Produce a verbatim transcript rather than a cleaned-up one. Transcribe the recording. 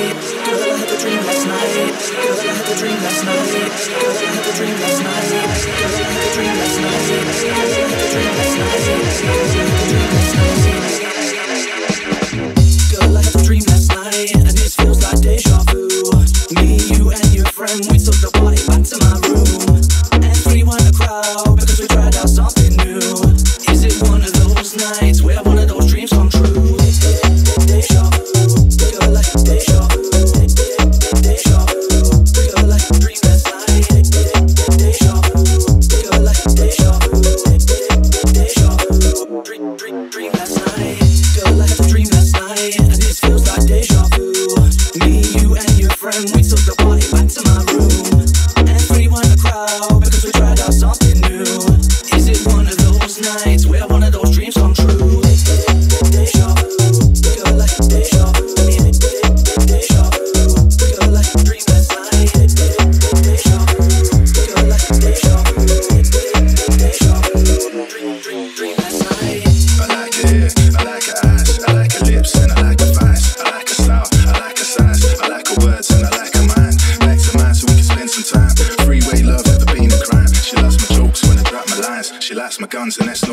Girl, I had a dream last night. Girl, I had a dream last night. Girl, I had a dream last night. Girl, I had a dream last night. Girl, I had a dream last night. Girl, I had a dream last night. Girl, I had a dream last night, and this feels like deja vu. Me, you, and your friend, we took the party back to my room, and rewind the crowd because we tried out something new. Is it one of those nights where one of those dreams come true? Deja vu, girl, like deja vu. Deja vu, girl, like dream last night. Deja vu, girl, like deja vu. Deja vu, dream, dream, dream last night. Girl, I had a dream last night, and this feels like deja vu. Me, you, and your friend, we took the party back to my room, and rewind the crowd because we tried out something new. Is it one of those nights where one of those dreams come true? Deja vu, girl, like deja vu. Deja vu, girl, like dream last night. Deja vu, girl, like deja vu. Deja vu, dream, dream, dream last night. I like her hair, I like her eyes, I like her lips and I like her thighs. I like her style, I like her size, I like her words and I like her mind. Back to mine so we can spend some time. Freeway love, never been a crime. She loves my jokes when I drop my lines. She likes my guns and that's